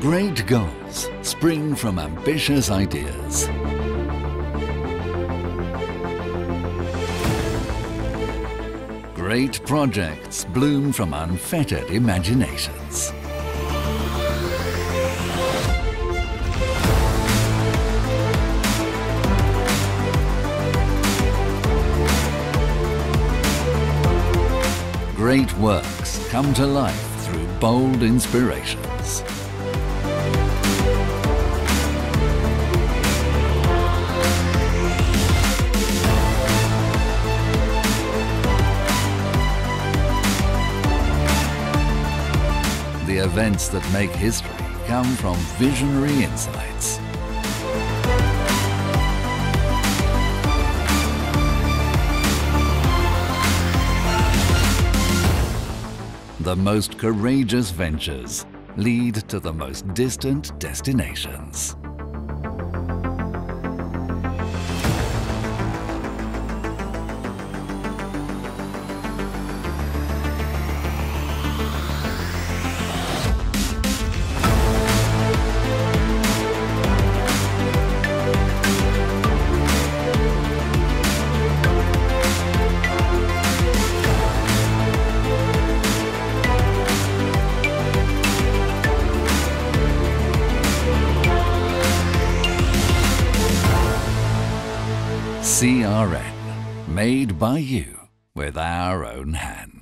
Great goals spring from ambitious ideas. Great projects bloom from unfettered imaginations. Great works come to life through bold inspirations. The events that make history come from visionary insights. The most courageous ventures lead to the most distant destinations. CRN, made by you with our own hands.